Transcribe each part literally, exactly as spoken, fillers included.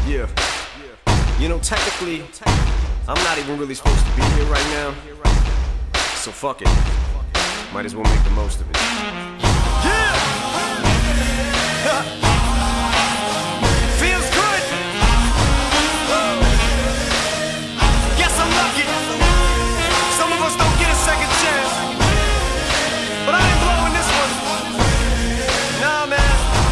Yeah. You know, technically, I'm not even really supposed to be here right now. So fuck it. Might as well make the most of it. Yeah! Feels good. Guess I'm lucky. Some of us don't get a second chance. But I ain't blowing this one. Nah, man.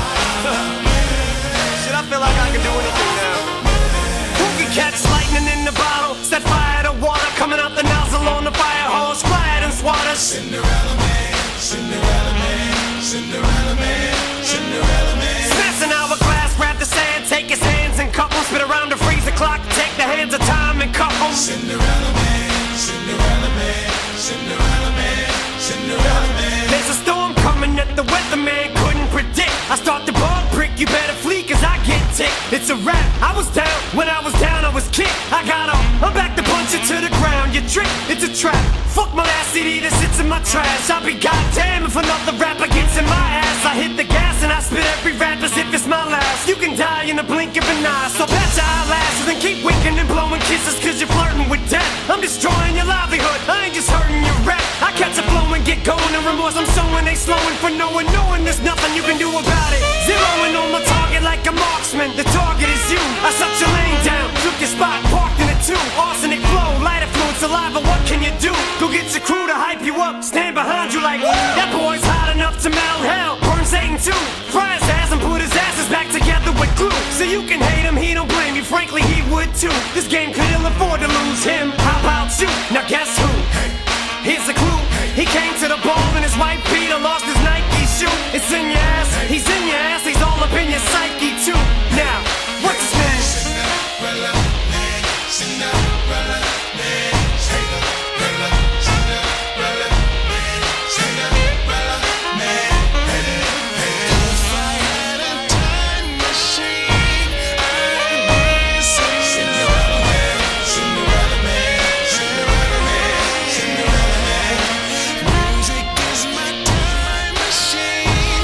Shit, I feel like I can do anything now. Who can catch lightning in the bottle? Set fire to water coming out the nozzle on the fire hose. Quiet and swatters. Cinderella man, Cinderella man, Cinderella man, Cinderella man. Smash an hourglass, grab the sand, take his hands and cup 'em. Spit around the freezer clock, take the hands of time and cup 'em. Cinderella man, Cinderella man, Cinderella man, Cinderella man. There's a storm coming that the weatherman couldn't predict. I start the bug prick, you better flee cause I get ticked. It's a rap, I was down, when I was down I was kicked. I got up, I'm back to punch it to the ground. You trick, it's a trap. Fuck my last C D that sits in my trash. I'll be goddamn if another rapper gets in my ass. I hit the gas and I spit every rap as if it's my last. You can die in the blink of an eye, so pat your eyelashes and keep winking and blowing kisses cause you're flirting with death. I'm destroying your livelihood, I ain't just hurting your rap. I catch a flow and get going, the remorse I'm showing they slowing for knowing, knowing there's nothing you can do about it. Zeroing on my target like a marksman, the target is you. I shut your lane down, took your spot, parked in it too. Arsenic flow, lighter fluid, saliva, what can you do? Go get your crew to hype you up, stand behind you like that boy's hot enough to melt hell. Burn Satan too, fry his ass and put his asses back together with glue. So you can hate him, he don't blame you, frankly he would too. This game could ill afford to lose him, how about you? Now guess who? Here's a clue, he came to the ball in his white Peter, lost his Nike shoe. It's in your ass, he's in your ass, he's all up in your psyche too. Now, what's his name? Cinderella man, Cinderella man, Cinderella, Cinderella man, Cinderella man. If I had a time machine, I'd be Cinderella man, Cinderella man, Cinderella man, Cinderella man. Music is my time machine.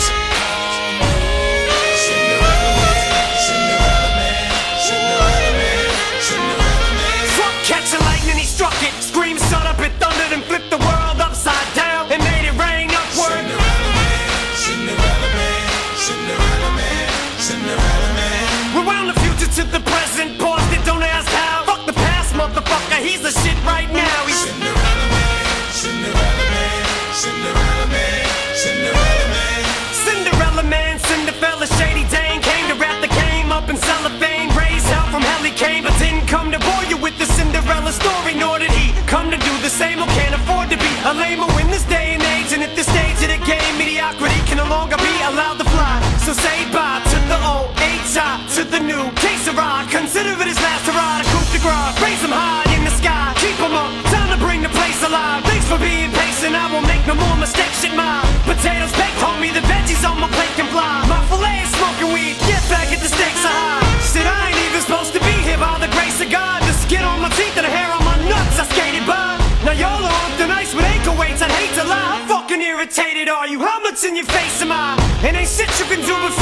Cinderella man, Cinderella man, Cinderella man, Cinderella man. Fuck catching lightning, he struck it. Scream, shut up, it thundered and flipped the world upside down and made it rain upward. Cinderella man, Cinderella man, Cinderella man, Cinderella man. Rewound the future to the present, paused it, don't ask how. Fuck the past, motherfucker, he's the shit right now. He's Cinderella man, Cinderella man, Cinderella man, Cinderella man. Cinderella man, Cinderella, shady Dane. Came to rap the game up in cellophane. Raised hell from hell he came, but didn't come to bore you with the Cinderella story. Nor did he come to do the same or can't afford to be a lame in this day and age. And at this stage of the game, mediocrity can no longer be allowed to fly. So say bye to the old H I, to the new K-Sarah. Consider it his last hurrah, to coup de grace. Raise him high in the sky, keep him up, time to bring the place alive. Thanks for being patient, I won't make no more mistakes. Shit, my potatoes baked, homie, the veggies on my plate can fly. My filet is smoking weed, get back at the stakes are high. Shit, I ain't even supposed to be here by the grace of God. The skin on my teeth and the hair on my nuts, I skated by. Now y'all are up the nice with ankle weights, I'd hate to lie. How fucking irritated are you? How much in your face am I? And ain't shit you can do but